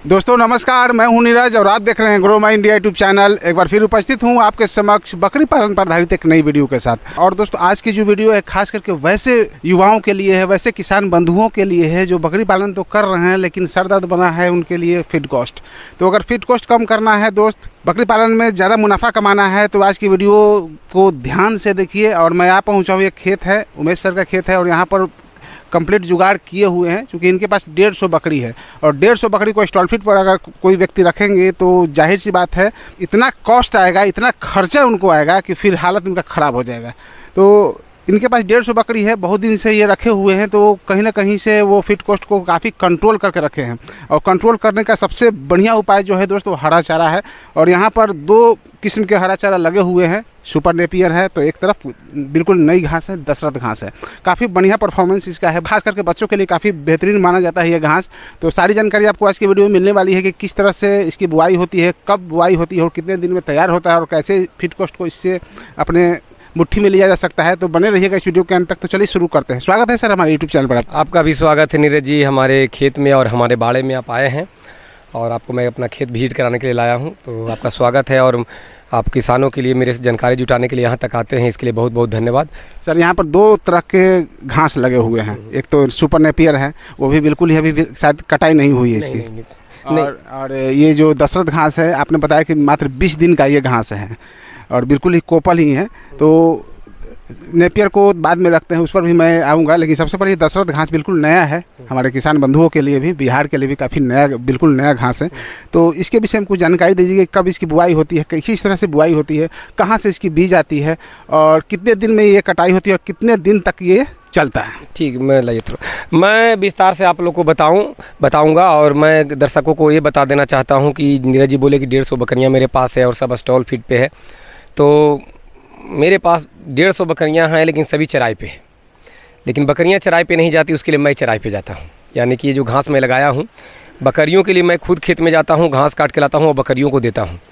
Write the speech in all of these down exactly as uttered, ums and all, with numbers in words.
दोस्तों नमस्कार, मैं हूं नीरज और आप देख रहे हैं Grow My India YouTube channel. एक बार फिर उपस्थित हूं आपके समक्ष बकरी पालन पर आधारित एक नई वीडियो के साथ। और दोस्तों आज की जो वीडियो है खास करके वैसे युवाओं के लिए है, वैसे किसान बंधुओं के लिए है जो बकरी पालन तो कर रहे हैं लेकिन सर दर्द बना है उनके लिए फीड कॉस्ट। तो अगर फीड कॉस्ट कम करना है दोस्त, बकरी पालन में ज़्यादा मुनाफा कमाना है तो आज की वीडियो को ध्यान से देखिए। और मैं यहाँ पहुँचा हूँ, एक खेत है, उमेश सर का खेत है और यहाँ पर कंप्लीट जुगाड़ किए हुए हैं क्योंकि इनके पास डेढ़ सौ बकरी है। और डेढ़ सौ बकरी को स्टॉल फीड पर अगर कोई व्यक्ति रखेंगे तो जाहिर सी बात है इतना कॉस्ट आएगा, इतना खर्चा उनको आएगा कि फिर हालत उनका ख़राब हो जाएगा। तो इनके पास डेढ़ सौ बकरी है, बहुत दिन से ये रखे हुए हैं, तो कहीं ना कहीं से वो फीड कॉस्ट को काफ़ी कंट्रोल करके रखे हैं। और कंट्रोल करने का सबसे बढ़िया उपाय जो है दोस्तों हरा चारा है। और यहाँ पर दो किस्म के हरा चारा लगे हुए हैं। सुपर नेपियर है तो एक तरफ बिल्कुल नई घास है, दशरथ घास है, काफ़ी बढ़िया परफॉर्मेंस इसका है, खास करके बच्चों के लिए काफ़ी बेहतरीन माना जाता है ये घास। तो सारी जानकारी आपको आज की वीडियो में मिलने वाली है कि किस तरह से इसकी बुआई होती है, कब बुआई होती है और कितने दिन में तैयार होता है और कैसे फीड कॉस्ट को इससे अपने मुट्ठी में लिया जा सकता है। तो बने रहिएगा इस वीडियो के अंत तक। तो चलिए शुरू करते हैं। स्वागत है सर हमारे यूट्यूब चैनल पर। आपका भी स्वागत है नीरज जी, हमारे खेत में और हमारे बाड़े में आप आए हैं और आपको मैं अपना खेत विजिट कराने के लिए लाया हूं, तो आपका स्वागत है। और आप किसानों के लिए मेरे से जानकारी जुटाने के लिए यहाँ तक आते हैं, इसके लिए बहुत बहुत धन्यवाद। सर यहाँ पर दो तरह के घास लगे हुए हैं, एक तो सुपर नेपियर है, वो भी बिल्कुल ही अभी शायद कटाई नहीं हुई है इसकी। नहीं, नहीं, नहीं। और, और ये जो दशरथ घास है आपने बताया कि मात्र बीस दिन का ये घास है और बिल्कुल ही कोपल ही है। तो नेपियर को बाद में रखते हैं, उस पर भी मैं आऊँगा, लेकिन सबसे पहले दशरथ घास बिल्कुल नया है हमारे किसान बंधुओं के लिए भी, बिहार के लिए भी काफ़ी नया, बिल्कुल नया घास है। तो इसके विषय में कुछ जानकारी दीजिए, कब इसकी बुआई होती है, किस तरह से बुआई होती है, कहाँ से इसकी बीज आती है और कितने दिन में ये कटाई होती है और कितने दिन तक ये चलता है। ठीक, मैं लाइए थोड़ा मैं विस्तार से आप लोग को बताऊं बताऊंगा और मैं दर्शकों को ये बता देना चाहता हूं कि नीरज जी बोले कि डेढ़ सौ बकरियाँ मेरे पास है और सब स्टॉल फीड पे है। तो मेरे पास डेढ़ सौ बकरियाँ हैं लेकिन सभी चराई पे है, लेकिन बकरियाँ चराई पे नहीं जाती, उसके लिए मैं चराई पे जाता हूँ। यानी कि ये जो घास मैं लगाया हूँ बकरियों के लिए, मैं खुद खेत में जाता हूँ, घास काट के लाता हूँ और बकरियों को देता हूँ।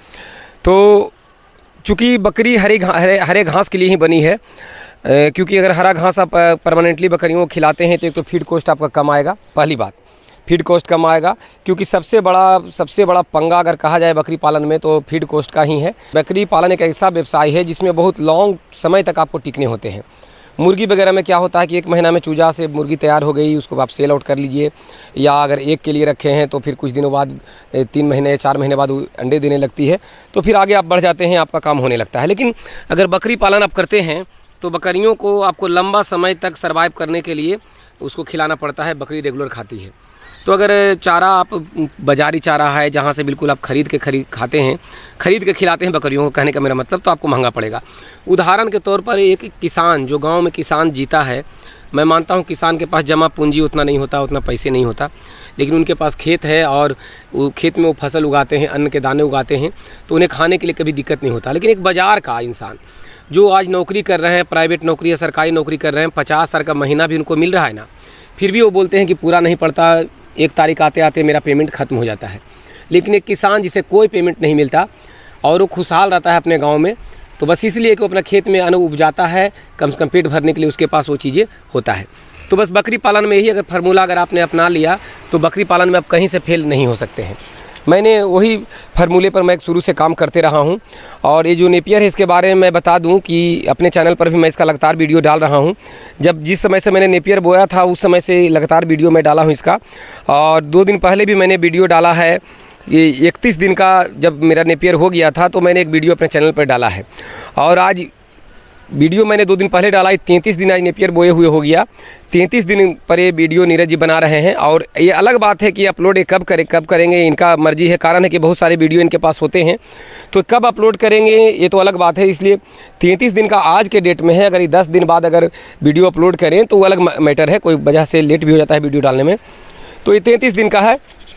तो चूँकि बकरी हरे घा हरे हरे घास के लिए ही बनी है, क्योंकि अगर हरा घास आप परमानेंटली बकरियों को खिलाते हैं तो एक तो फीड कॉस्ट आपका कम आएगा, पहली बात फीड कॉस्ट कम आएगा। क्योंकि सबसे बड़ा सबसे बड़ा पंगा अगर कहा जाए बकरी पालन में तो फीड कॉस्ट का ही है। बकरी पालन एक ऐसा व्यवसाय है जिसमें बहुत लॉन्ग समय तक आपको टिकने होते हैं। मुर्गी वगैरह में क्या होता है कि एक महीना में चूजा से मुर्गी तैयार हो गई, उसको आप सेल आउट कर लीजिए, या अगर एक के लिए रखे हैं तो फिर कुछ दिनों बाद तीन महीने चार महीने बाद अंडे देने लगती है, तो फिर आगे आप बढ़ जाते हैं, आपका काम होने लगता है। लेकिन अगर बकरी पालन आप करते हैं तो बकरियों को आपको लंबा समय तक सर्वाइव करने के लिए उसको खिलाना पड़ता है। बकरी रेगुलर खाती है, तो अगर चारा आप बाज़ारी चारा है जहाँ से बिल्कुल आप खरीद के खरीद खाते हैं, खरीद के खिलाते हैं बकरियों को, कहने का मेरा मतलब, तो आपको महंगा पड़ेगा। उदाहरण के तौर पर एक किसान, जो गांव में किसान जीता है, मैं मानता हूं किसान के पास जमा पूंजी उतना नहीं होता, उतना पैसे नहीं होता, लेकिन उनके पास खेत है और वो खेत में वो फसल उगाते हैं, अन्न के दाने उगाते हैं, तो उन्हें खाने के लिए कभी दिक्कत नहीं होता। लेकिन एक बाज़ार का इंसान जो आज नौकरी कर रहे हैं, प्राइवेट नौकरी या सरकारी नौकरी कर रहे हैं, पचास हज़ार का महीना भी उनको मिल रहा है ना, फिर भी वो बोलते हैं कि पूरा नहीं पड़ता, एक तारीख आते आते मेरा पेमेंट ख़त्म हो जाता है। लेकिन एक किसान जिसे कोई पेमेंट नहीं मिलता और वो खुशहाल रहता है अपने गांव में, तो बस इसलिए कि वो अपना खेत में अन्न उपजाता है, कम से कम पेट भरने के लिए उसके पास वो चीज़ें होता है। तो बस बकरी पालन में यही अगर फार्मूला अगर आपने अपना लिया तो बकरी पालन में आप कहीं से फेल नहीं हो सकते हैं। मैंने वही फार्मूले पर मैं शुरू से काम करते रहा हूं। और ये जो नेपियर है इसके बारे में मैं बता दूं कि अपने चैनल पर भी मैं इसका लगातार वीडियो डाल रहा हूं। जब जिस समय से मैंने नेपियर बोया था उस समय से लगातार वीडियो मैं डाला हूं इसका, और दो दिन पहले भी मैंने वीडियो डाला है। ये इकतीस दिन का जब मेरा नेपियर हो गया था तो मैंने एक वीडियो अपने चैनल पर डाला है। और आज वीडियो मैंने दो दिन पहले डाला, तैंतीस दिन आज नेपियर बोए हुए हो गया। तैंतीस दिन पर ये वीडियो नीरज जी बना रहे हैं। और ये अलग बात है कि अपलोड ये कब करें कब करेंगे इनका मर्जी है, कारण है कि बहुत सारे वीडियो इनके पास होते हैं, तो कब अपलोड करेंगे ये तो अलग बात है। इसलिए तैंतीस दिन का आज के डेट में है, अगर ये दस दिन बाद अगर वीडियो अपलोड करें तो वो अलग मैटर है, कोई वजह से लेट भी हो जाता है वीडियो डालने में। तो ये तैंतीस दिन का है।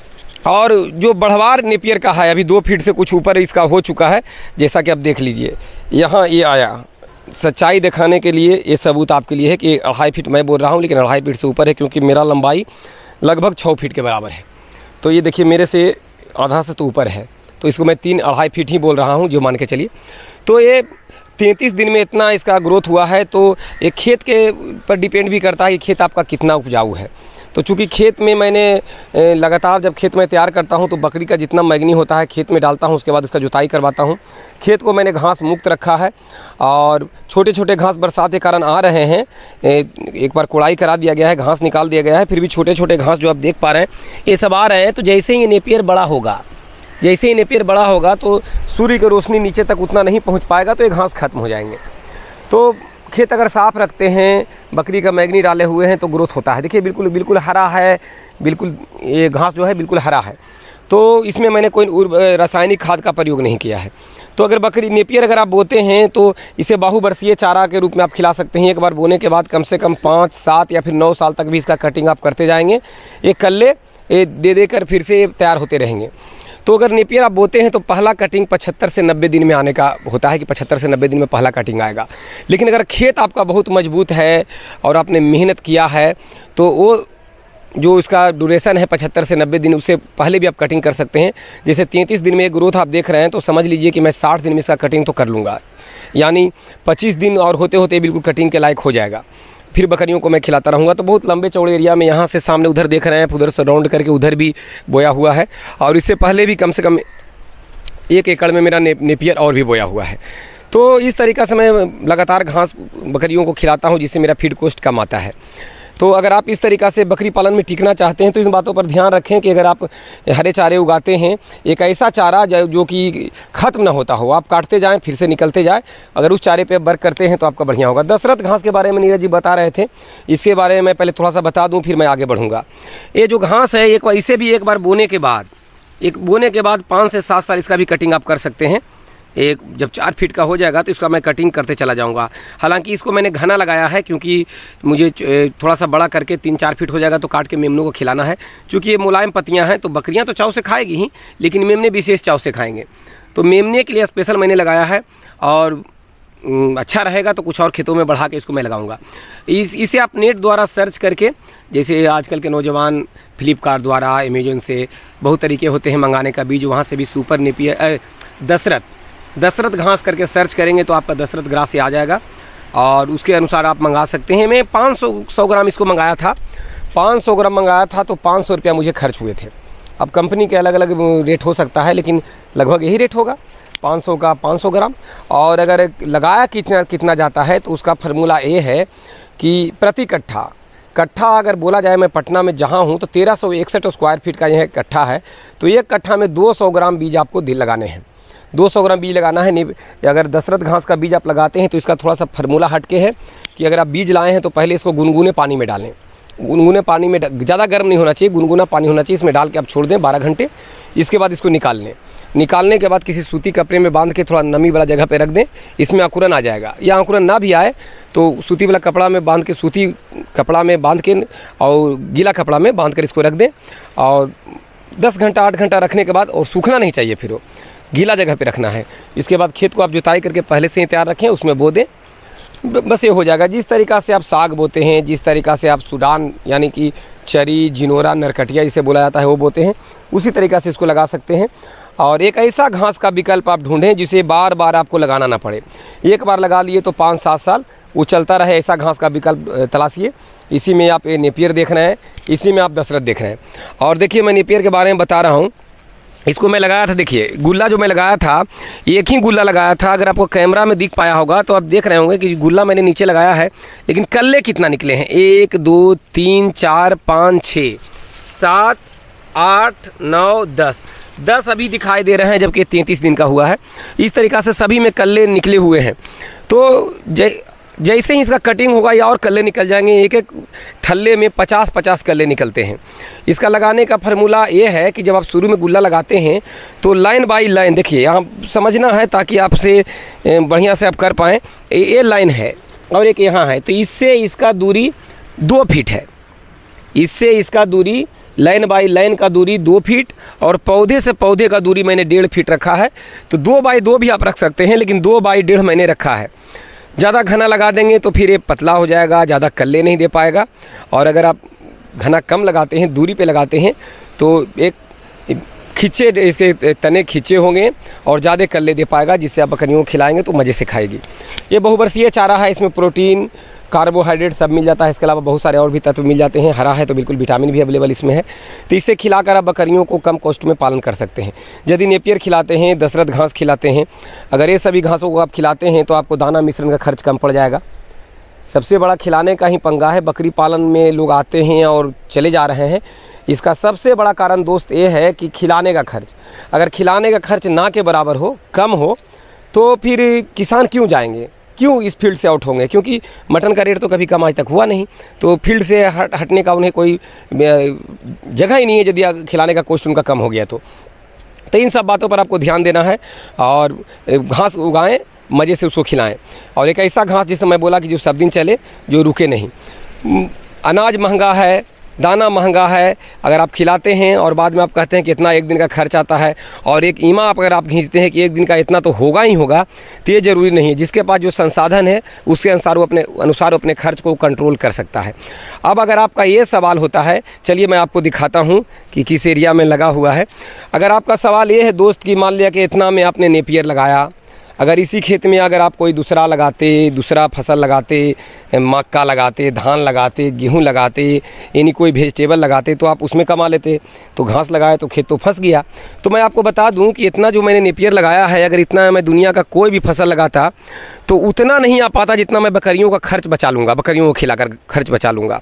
और जो बढ़वार नेपियर का है अभी दो फीट से कुछ ऊपर इसका हो चुका है, जैसा कि आप देख लीजिए यहाँ ये आया। सच्चाई दिखाने के लिए ये सबूत आपके लिए है कि अढ़ाई फीट मैं बोल रहा हूँ लेकिन अढ़ाई फीट से ऊपर है, क्योंकि मेरा लंबाई लगभग छः फीट के बराबर है। तो ये देखिए मेरे से आधा से तो ऊपर है, तो इसको मैं तीन अढ़ाई फीट ही बोल रहा हूँ जो मान के चलिए। तो ये तैंतीस दिन में इतना इसका ग्रोथ हुआ है। तो ये खेत के पर डिपेंड भी करता है कि खेत आपका कितना उपजाऊ है। तो चूँकि खेत में मैंने लगातार जब खेत में तैयार करता हूँ तो बकरी का जितना मैगनी होता है खेत में डालता हूँ, उसके बाद इसका जुताई करवाता हूँ। खेत को मैंने घास मुक्त रखा है और छोटे छोटे घास बरसात के कारण आ रहे हैं, एक बार कोड़ाई करा दिया गया है, घास निकाल दिया गया है, फिर भी छोटे छोटे घास जो आप देख पा रहे हैं ये सब आ रहे हैं। तो जैसे ही नेपियर बड़ा होगा जैसे ही नेपियर बड़ा होगा तो सूर्य की रोशनी नीचे तक उतना नहीं पहुँच पाएगा, तो ये घास खत्म हो जाएंगे। तो खेत अगर साफ़ रखते हैं, बकरी का मैगनी डाले हुए हैं तो ग्रोथ होता है। देखिए बिल्कुल बिल्कुल हरा है, बिल्कुल ये घास जो है बिल्कुल हरा है। तो इसमें मैंने कोई रासायनिक खाद का प्रयोग नहीं किया है। तो अगर बकरी नेपियर अगर आप बोते हैं तो इसे बाहुवर्षीय चारा के रूप में आप खिला सकते हैं। एक बार बोने के बाद कम से कम पाँच सात या फिर नौ साल तक भी इसका कटिंग आप करते जाएंगे। ये कल्ले ये दे देकर फिर से तैयार होते रहेंगे। तो अगर नेपियर आप बोते हैं तो पहला कटिंग पचहत्तर से नब्बे दिन में आने का होता है कि पचहत्तर से नब्बे दिन में पहला कटिंग आएगा। लेकिन अगर खेत आपका बहुत मजबूत है और आपने मेहनत किया है तो वो जो इसका ड्यूरेशन है पचहत्तर से नब्बे दिन, उससे पहले भी आप कटिंग कर सकते हैं। जैसे तैंतीस दिन में ग्रोथ आप देख रहे हैं तो समझ लीजिए कि मैं साठ दिन में इसका कटिंग तो कर लूँगा, यानी पच्चीस दिन और होते होते बिल्कुल कटिंग के लायक हो जाएगा। फिर बकरियों को मैं खिलाता रहूँगा। तो बहुत लंबे चौड़े एरिया में यहाँ से सामने उधर देख रहे हैं, उधर से राउंड करके उधर भी बोया हुआ है और इससे पहले भी कम से कम एक एकड़ में मेरा ने, नेपियर और भी बोया हुआ है। तो इस तरीक़ा से मैं लगातार घास बकरियों को खिलाता हूँ जिससे मेरा फीड कॉस्ट कम आता है। तो अगर आप इस तरीक़ा से बकरी पालन में टिकना चाहते हैं तो इन बातों पर ध्यान रखें कि अगर आप हरे चारे उगाते हैं, एक ऐसा चारा जो कि ख़त्म ना होता हो, आप काटते जाएं फिर से निकलते जाए, अगर उस चारे पे वर्क करते हैं तो आपका बढ़िया होगा। दशरथ घास के बारे में नीरज जी बता रहे थे, इसके बारे में मैं पहले थोड़ा सा बता दूँ फिर मैं आगे बढ़ूँगा। ये जो घास है एक बार इसे भी एक बार बोने के बाद एक बोने के बाद पाँच से सात साल इसका भी कटिंग आप कर सकते हैं। एक जब चार फीट का हो जाएगा तो इसका मैं कटिंग करते चला जाऊंगा। हालांकि इसको मैंने घना लगाया है क्योंकि मुझे थोड़ा सा बड़ा करके तीन चार फीट हो जाएगा तो काट के मेमनों को खिलाना है। चूँकि ये मुलायम पत्तियां हैं तो बकरियां तो चाव से खाएगी ही, लेकिन मेमने विशेष चाव से खाएंगे। तो मेमने के लिए स्पेशल मैंने लगाया है और अच्छा रहेगा तो कुछ और खेतों में बढ़ा के इसको मैं लगाऊंगा। इस इसे आप नेट द्वारा सर्च करके, जैसे आजकल के नौजवान फ्लिपकार्ट द्वारा, अमेजोन से बहुत तरीके होते हैं मंगाने का बीज, वहाँ से भी सुपर नेपियर दशरथ दशरथ घास करके सर्च करेंगे तो आपका दशरथ ग्रास से आ जाएगा और उसके अनुसार आप मंगा सकते हैं। मैं पाँच सौ सौ ग्राम इसको मंगाया था, पाँच सौ ग्राम मंगाया था तो पाँच सौ रुपया मुझे खर्च हुए थे। अब कंपनी के अलग अलग रेट हो सकता है लेकिन लगभग यही रेट होगा, पाँच सौ का पाँच सौ ग्राम। और अगर लगाया कितना कितना जाता है तो उसका फार्मूला ये है कि प्रति कट्ठा कट्ठा अगर बोला जाए, मैं पटना में जहाँ हूँ तो तेरह सौ इकसठ स्क्वायर फीट का यह कट्ठा है, तो एक कट्ठा में दो सौ ग्राम बीज आपको दिल लगाने हैं, दो सौ ग्राम बीज लगाना है। अगर दशरथ घास का बीज आप लगाते हैं तो इसका थोड़ा सा फार्मूला हटके है कि अगर आप बीज लाए हैं तो पहले इसको गुनगुने पानी में डालें। गुनगुने पानी में ज़्यादा गर्म नहीं होना चाहिए, गुनगुना पानी होना चाहिए, इसमें डाल के आप छोड़ दें बारह घंटे। इसके बाद इसको निकाल लें। निकालने के बाद किसी सूती कपड़े में बांध के थोड़ा नमी वाला जगह पे रख दें, इसमें अंकुरन आ जाएगा। या अंकुरन ना भी आए तो सूती वाला कपड़ा में बांध के सूती कपड़ा में बांध के और गीला कपड़ा में बांध कर इसको रख दें और दस घंटा आठ घंटा रखने के बाद, और सूखना नहीं चाहिए, फिर वो गीला जगह पे रखना है। इसके बाद खेत को आप जुताई करके पहले से ही तैयार रखें, उसमें बो दें, बस ये हो जाएगा। जिस तरीक़ा से आप साग बोते हैं, जिस तरीक़ा से आप सूडान यानी कि चरी, जिनोरा, नरकटिया जिसे बोला जाता है वो बोते हैं, उसी तरीक़ा से इसको लगा सकते हैं। और एक ऐसा घास का विकल्प आप ढूंढें जिसे बार बार आपको लगाना ना पड़े। एक बार लगा लिए तो पाँच सात साल वो चलता रहे, ऐसा घास का विकल्प तलाशिए। इसी में आप ये नेपियर देख रहे हैं, इसी में आप दशरथ देख रहे हैं। और देखिए मैं नेपियर के बारे में बता रहा हूँ, इसको मैं लगाया था, देखिए गुल्ला जो मैं लगाया था एक ही गुल्ला लगाया था। अगर आपको कैमरा में दिख पाया होगा तो आप देख रहे होंगे कि गुल्ला मैंने नीचे लगाया है, लेकिन कल्ले कितना निकले हैं, एक दो तीन चार पाँच छः सात आठ नौ दस दस अभी दिखाई दे रहे हैं जबकि तैंतीस दिन का हुआ है। इस तरीक़ा से सभी में कल्ले निकले हुए हैं। तो जै जैसे ही इसका कटिंग होगा या और कल्ले निकल जाएंगे, एक एक थल्ले में पचास पचास कल्ले निकलते हैं। इसका लगाने का फार्मूला ये है कि जब आप शुरू में गुल्ला लगाते हैं तो लाइन बाई लाइन, देखिए यहाँ समझना है ताकि आपसे बढ़िया से आप कर पाएँ। ये लाइन है और एक यहाँ है, तो इससे इसका दूरी दो फीट है, इससे इसका दूरी लाइन बाई लाइन का दूरी दो फीट और पौधे से पौधे का दूरी मैंने डेढ़ फीट रखा है। तो दो बाई दो भी आप रख सकते हैं, लेकिन दो बाई डेढ़ मैंने रखा है। ज़्यादा घना लगा देंगे तो फिर ये पतला हो जाएगा, ज़्यादा कल्ले नहीं दे पाएगा। और अगर आप घना कम लगाते हैं, दूरी पे लगाते हैं, तो एक खींचे, इसके तने खींचे होंगे और ज़्यादा कल्ले दे पाएगा, जिससे आप बकरियों को खिलाएंगे तो मज़े से खाएगी। ये बहुवर्षीय चारा है, इसमें प्रोटीन, कार्बोहाइड्रेट सब मिल जाता है। इसके अलावा बहुत सारे और भी तत्व मिल जाते हैं। हरा है तो बिल्कुल विटामिन भी अवेलेबल इसमें है। तो इसे खिलाकर आप बकरियों को कम कॉस्ट में पालन कर सकते हैं। यदि नेपियर खिलाते हैं, दशरथ घास खिलाते हैं, अगर ये सभी घासों को आप खिलाते हैं तो आपको दाना मिश्रण का खर्च कम पड़ जाएगा। सबसे बड़ा खिलाने का ही पंगा है। बकरी पालन में लोग आते हैं और चले जा रहे हैं। इसका सबसे बड़ा कारण दोस्त ये है कि खिलाने का खर्च, अगर खिलाने का खर्च ना के बराबर हो, कम हो, तो फिर किसान क्यों जाएंगे, क्यों इस फील्ड से आउट होंगे? क्योंकि मटन का रेट तो कभी कम आज तक हुआ नहीं, तो फील्ड से हट हटने का उन्हें कोई जगह ही नहीं है यदि खिलाने का कॉस्ट उनका कम हो गया तो। तो इन सब बातों पर आपको ध्यान देना है और घास उगाएं, मज़े से उसको खिलाएं। और एक ऐसा घास जिसे मैं बोला कि जो सब दिन चले, जो रुके नहीं। अनाज महंगा है, दाना महंगा है, अगर आप खिलाते हैं और बाद में आप कहते हैं कि इतना एक दिन का खर्च आता है और एक ईमा आप अगर आप खींचते हैं कि एक दिन का इतना तो होगा ही होगा, तो ये ज़रूरी नहीं है। जिसके पास जो संसाधन है उसके अनुसार वो अपने अनुसार अपने खर्च को कंट्रोल कर सकता है। अब अगर आपका ये सवाल होता है, चलिए मैं आपको दिखाता हूँ कि किस एरिया में लगा हुआ है। अगर आपका सवाल ये है दोस्त कि मान लिया कि इतना में आपने नेपियर लगाया, अगर इसी खेत में अगर आप कोई दूसरा लगाते, दूसरा फसल लगाते, मक्का लगाते, धान लगाते, गेहूं लगाते, यानी कोई वेजिटेबल लगाते, तो आप उसमें कमा लेते। तो घास लगाए तो खेत तो फंस गया। तो मैं आपको बता दूं कि इतना जो मैंने नेपियर लगाया है, अगर इतना मैं दुनिया का कोई भी फसल लगाता तो उतना नहीं आ पाता जितना मैं बकरियों का खर्च बचा लूँगा, बकरियों को खिलाकर खर्च बचा लूँगा।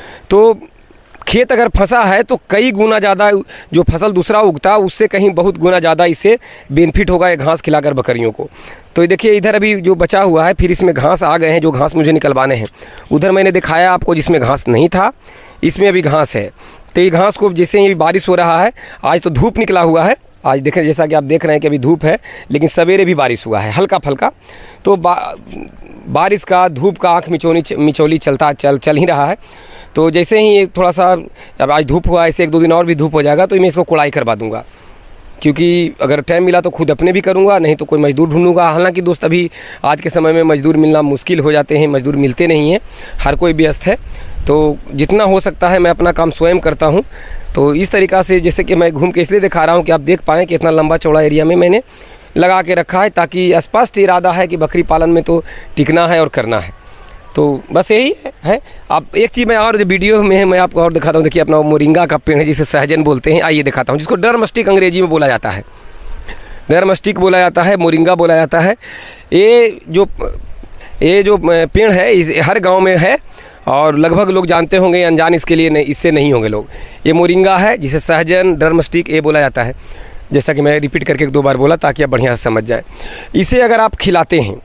तो खेत अगर फंसा है तो कई गुना ज़्यादा जो फसल दूसरा उगता उससे कहीं बहुत गुना ज़्यादा इससे बेनिफिट होगा ये घास खिलाकर बकरियों को। तो ये देखिए इधर अभी जो बचा हुआ है, फिर इसमें घास आ गए हैं जो घास मुझे निकलवाने हैं। उधर मैंने दिखाया आपको जिसमें घास नहीं था, इसमें अभी घास है। तो ये घास को जैसे ही बारिश हो रहा है, आज तो धूप निकला हुआ है, आज देखें जैसा कि आप देख रहे हैं कि अभी धूप है, लेकिन सवेरे भी बारिश हुआ है हल्का फल्का। तो बा, बारिश का, धूप का आँख मिचोनी मिचौली चलता चल चल ही रहा है। तो जैसे ही थोड़ा सा अब आज धूप हुआ, ऐसे एक दो दिन और भी धूप हो जाएगा तो मैं इसको कोड़ाई करवा दूंगा, क्योंकि अगर टाइम मिला तो खुद अपने भी करूंगा, नहीं तो कोई मज़दूर ढूंढूंगा। हालांकि दोस्त अभी आज के समय में मज़दूर मिलना मुश्किल हो जाते हैं, मज़दूर मिलते नहीं हैं, हर कोई व्यस्त है। तो जितना हो सकता है मैं अपना काम स्वयं करता हूँ। तो इस तरीक़ा से जैसे कि मैं घूम के इसलिए दिखा रहा हूँ कि आप देख पाएँ कि इतना लंबा चौड़ा एरिया में मैंने लगा के रखा है, ताकि स्पष्ट इरादा है कि बकरी पालन में तो टिकना है और करना है। तो बस यही है। अब एक चीज़ मैं और जो वीडियो में है मैं आपको और दिखाता हूँ। देखिए अपना मोरिंगा का पेड़ है जिसे सहजन बोलते हैं, आइए दिखाता हूँ, जिसको डर्मस्टिक अंग्रेजी में बोला जाता है, डर्मस्टिक बोला जाता है, मोरिंगा बोला जाता है। ये जो ये जो पेड़ है इस हर गांव में है और लगभग लोग जानते होंगे, अनजान इसके लिए नहीं, इससे नहीं होंगे लोग। ये मोरिंगा है जिसे सहजन, डर्मस्टिक ये बोला जाता है। जैसा कि मैं रिपीट करके एक दो बार बोला ताकि आप बढ़िया से समझ जाए। इसे अगर आप खिलाते हैं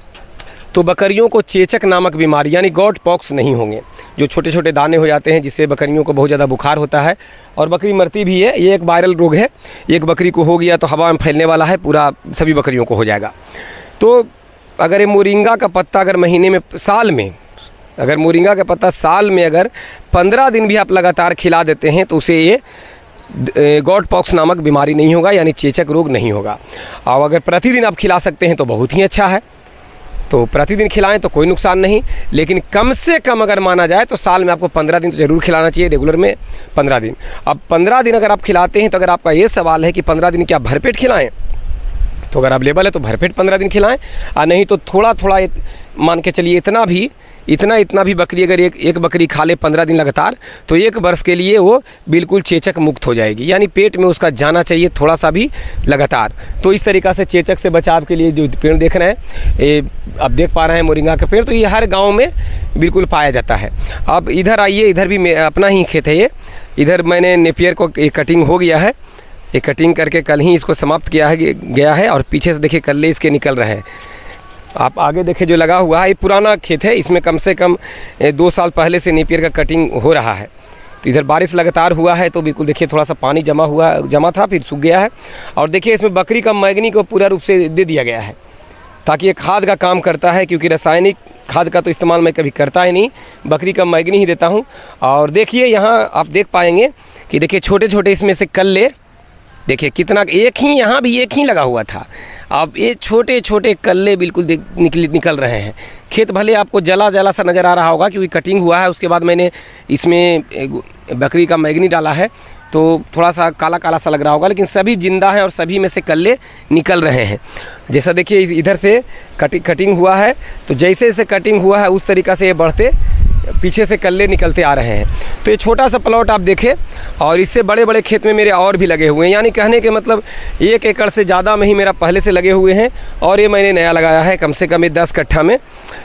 तो बकरियों को चेचक नामक बीमारी यानी गॉट पॉक्स नहीं होंगे, जो छोटे छोटे दाने हो जाते हैं जिससे बकरियों को बहुत ज़्यादा बुखार होता है और बकरी मरती भी है। ये एक वायरल रोग है, एक बकरी को हो गया तो हवा में फैलने वाला है, पूरा सभी बकरियों को हो जाएगा। तो अगर ये मोरिंगा का पत्ता अगर महीने में, साल में, अगर मोरिंगा का पत्ता साल में अगर पंद्रह दिन भी आप लगातार खिला देते हैं तो उसे ये गॉट पॉक्स नामक बीमारी नहीं होगा, यानी चेचक रोग नहीं होगा। और अगर प्रतिदिन आप खिला सकते हैं तो बहुत ही अच्छा है। तो प्रतिदिन खिलाएं तो कोई नुकसान नहीं, लेकिन कम से कम अगर माना जाए तो साल में आपको पंद्रह दिन तो ज़रूर खिलाना चाहिए, रेगुलर में पंद्रह दिन। अब पंद्रह दिन अगर आप खिलाते हैं तो अगर आपका ये सवाल है कि पंद्रह दिन क्या भरपेट खिलाएं, तो अगर अवेलेबल है तो भरपेट पंद्रह दिन खिलाएं, और नहीं तो थोड़ा थोड़ा मान के चलिए इतना भी इतना इतना भी बकरी अगर एक एक बकरी खा ले पंद्रह दिन लगातार तो एक वर्ष के लिए वो बिल्कुल चेचक मुक्त हो जाएगी, यानी पेट में उसका जाना चाहिए थोड़ा सा भी लगातार। तो इस तरीक़ा से चेचक से बचाव के लिए जो पेड़ देख रहे हैं, ये आप देख पा रहे हैं मोरिंगा का पेड़, तो ये हर गाँव में बिल्कुल पाया जाता है। अब इधर आइए, इधर भी अपना ही खेत है ये। इधर मैंने नेपियर को कटिंग हो गया है, ये कटिंग करके कल ही इसको समाप्त किया है गया है, और पीछे से देखिए कल्ले इसके निकल रहे हैं। आप आगे देखें जो लगा हुआ है, ये पुराना खेत है, इसमें कम से कम दो साल पहले से नेपियर का कटिंग हो रहा है। तो इधर बारिश लगातार हुआ है तो बिल्कुल देखिए थोड़ा सा पानी जमा हुआ जमा था, फिर सूख गया है। और देखिए इसमें बकरी का मैगनी को पूरा रूप से दे दिया गया है ताकि ये खाद का काम करता है, क्योंकि रासायनिक खाद का तो इस्तेमाल मैं कभी करता ही नहीं, बकरी का मैगनी ही देता हूँ। और देखिए यहाँ आप देख पाएंगे कि देखिए छोटे छोटे इसमें से कल्ले, देखिए कितना, एक ही यहाँ भी एक ही लगा हुआ था, अब ये छोटे छोटे कल्ले बिल्कुल निकल निकल रहे हैं। खेत भले आपको जला जला सा नज़र आ रहा होगा क्योंकि कटिंग हुआ है, उसके बाद मैंने इसमें बकरी का मैगनी डाला है, तो थोड़ा सा काला काला सा लग रहा होगा, लेकिन सभी जिंदा हैं और सभी में से कल्ले निकल रहे हैं। जैसा देखिए इधर से कटिंग कटिंग हुआ है, तो जैसे जैसे कटिंग हुआ है उस तरीक़ा से ये बढ़ते पीछे से कल्ले निकलते आ रहे हैं। तो ये छोटा सा प्लॉट आप देखें, और इससे बड़े बड़े खेत में मेरे और भी लगे हुए हैं, यानी कहने के मतलब एक एकड़ से ज़्यादा में ही मेरा पहले से लगे हुए हैं, और ये मैंने नया लगाया है। कम से कम ये दस कट्ठा में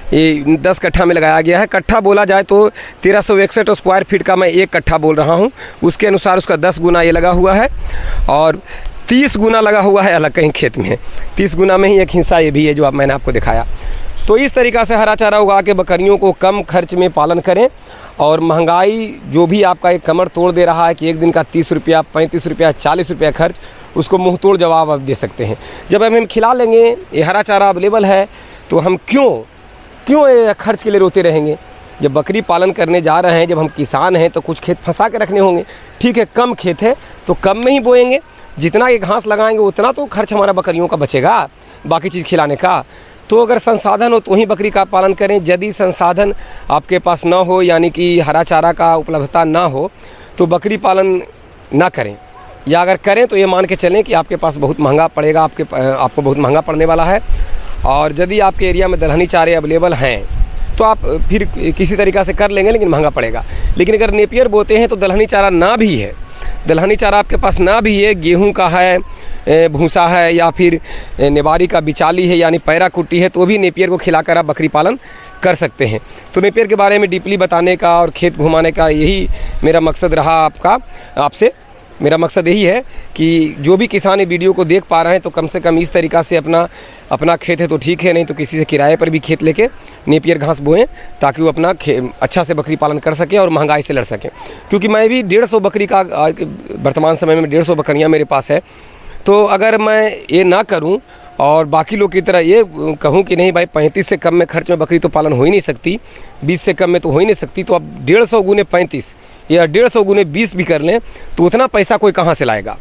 ये दस कट्ठा में लगाया गया है। कट्ठा बोला जाए तो तेरह सौ इकसठ स्क्वायर फीट का मैं एक कट्ठा बोल रहा हूँ, उसके अनुसार उसका दस गुना ये लगा हुआ है, और तीस गुना लगा हुआ है अलग कहीं खेत में। तीस गुना में ही एक हिस्सा ये भी है जो आप मैंने आपको दिखाया। तो इस तरीक़ा से हरा चारा उगा के बकरियों को कम खर्च में पालन करें, और महंगाई जो भी आपका एक कमर तोड़ दे रहा है कि एक दिन का तीस रुपया पैंतीस रुपया चालीस रुपया खर्च, उसको मुँह तोड़ जवाब आप दे सकते हैं। जब हम हम खिला लेंगे, ये हरा चारा अवेलेबल है, तो हम क्यों क्यों ये खर्च के लिए रोते रहेंगे। जब बकरी पालन करने जा रहे हैं, जब हम किसान हैं, तो कुछ खेत फंसा के रखने होंगे। ठीक है, कम खेत है तो कम में ही बोएंगे, जितना ये घास लगाएंगे उतना तो खर्च हमारा बकरियों का बचेगा, बाकी चीज़ खिलाने का। तो अगर संसाधन हो तो ही बकरी का पालन करें। यदि संसाधन आपके पास ना हो, यानी कि हरा चारा का उपलब्धता ना हो, तो बकरी पालन ना करें, या अगर करें तो ये मान के चलें कि आपके पास बहुत महंगा पड़ेगा, आपके आपको बहुत महंगा पड़ने वाला है। और यदि आपके एरिया में दलहनी चारे अवेलेबल हैं तो आप फिर किसी तरीक़ा से कर लेंगे, लेकिन महंगा पड़ेगा। लेकिन अगर नेपियर बोते हैं तो दलहनी चारा ना भी है, दलहनी चारा आपके पास ना भी है, गेहूं का है, भूसा है, या फिर नेबारी का बिचाली है यानी पैरा कुट्टी है, तो भी नेपियर को खिलाकर आप बकरी पालन कर सकते हैं। तो नेपियर के बारे में डीपली बताने का और खेत घुमाने का यही मेरा मकसद रहा आपका आपसे। मेरा मकसद यही है कि जो भी किसान ये वीडियो को देख पा रहे हैं, तो कम से कम इस तरीक़ा से अपना अपना खेत है तो ठीक है, नहीं तो किसी से किराए पर भी खेत लेके नेपियर घास बोएं, ताकि वो अपना अच्छा से बकरी पालन कर सकें और महंगाई से लड़ सकें। क्योंकि मैं भी डेढ़ सौ बकरी का वर्तमान समय में डेढ़ सौ बकरियाँ मेरे पास है, तो अगर मैं ये ना करूं और बाकी लोग की तरह ये कहूं कि नहीं भाई पैंतीस से कम में खर्च में बकरी तो पालन हो ही नहीं सकती, बीस से कम में तो हो ही नहीं सकती, तो अब डेढ़ सौ गुने पैंतीस या डेढ़ सौ गुने बीस भी कर लें तो उतना पैसा कोई कहाँ से लाएगा।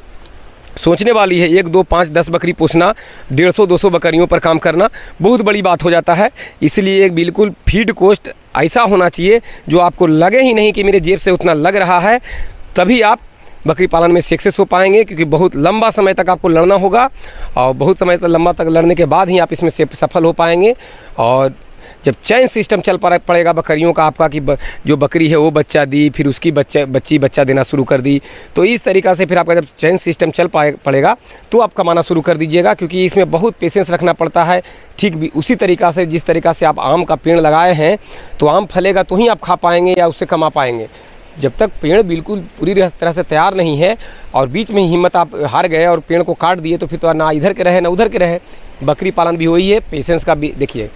सोचने वाली है, एक दो पाँच दस बकरी पोसना, डेढ़ सौ दो सौ बकरियों पर काम करना बहुत बड़ी बात हो जाता है। इसलिए एक बिल्कुल फीड कॉस्ट ऐसा होना चाहिए जो आपको लगे ही नहीं कि मेरे जेब से उतना लग रहा है, तभी आप बकरी पालन में सक्सेस हो पाएंगे। क्योंकि बहुत लंबा समय तक आपको लड़ना होगा, और बहुत समय तक लंबा तक लड़ने के बाद ही आप इसमें सफल हो पाएंगे। और जब चैन सिस्टम चल पड़ेगा बकरियों का आपका, कि ब, जो बकरी है वो बच्चा दी, फिर उसकी बच्चा बच्ची बच्चा देना शुरू कर दी, तो इस तरीक़ा से फिर आपका जब चैन सिस्टम चल पाए पड़ेगा तो आप कमाना शुरू कर दीजिएगा। क्योंकि इसमें बहुत पेशेंस रखना पड़ता है। ठीक भी उसी तरीक़ा से जिस तरीक़ा से आप आम का पेड़ लगाए हैं, तो आम फलेगा तो ही आप खा पाएंगे या उससे कमा पाएंगे। जब तक पेड़ बिल्कुल पूरी तरह से तैयार नहीं है और बीच में हिम्मत आप हार गए और पेड़ को काट दिए, तो फिर तो ना इधर के रहे ना उधर के रहे। बकरी पालन भी वही है, पेशेंस का भी। देखिए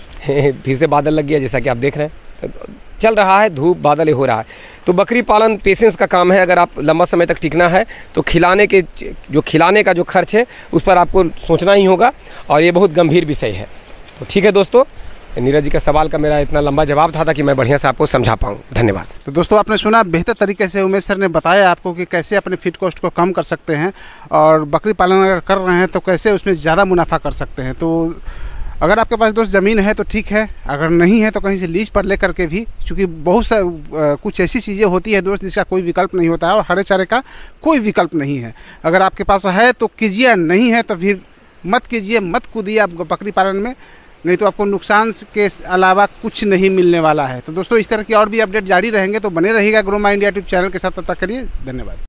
फिर से बादल लग गया, जैसा कि आप देख रहे हैं, चल रहा है, धूप बादल हो रहा है। तो बकरी पालन पेशेंस का काम है। अगर आप लंबा समय तक टिकना है तो खिलाने के जो खिलाने का जो खर्च है उस पर आपको सोचना ही होगा, और ये बहुत गंभीर विषय है। तो ठीक है दोस्तों, नीरज जी का सवाल का मेरा इतना लंबा जवाब था, था कि मैं बढ़िया से आपको समझा पाऊँ। धन्यवाद। तो दोस्तों आपने सुना, बेहतर तरीके से उमेश सर ने बताया आपको कि कैसे अपने फीड कॉस्ट को कम कर सकते हैं, और बकरी पालन अगर कर रहे हैं तो कैसे उसमें ज़्यादा मुनाफा कर सकते हैं। तो अगर आपके पास दोस्त ज़मीन है तो ठीक है, अगर नहीं है तो कहीं से लीज पर ले करके भी, क्योंकि बहुत सा कुछ ऐसी चीज़ें होती है दोस्त जिसका कोई विकल्प नहीं होता है, और हरे चारे का कोई विकल्प नहीं है। अगर आपके पास है तो कीजिए, नहीं है तो फिर मत कीजिए, मत कूदिए आप बकरी पालन में, नहीं तो आपको नुकसान के अलावा कुछ नहीं मिलने वाला है। तो दोस्तों इस तरह की और भी अपडेट जारी रहेंगे, तो बने रहिएगा Grow My India YouTube channel के साथ। तब तक करिए, धन्यवाद।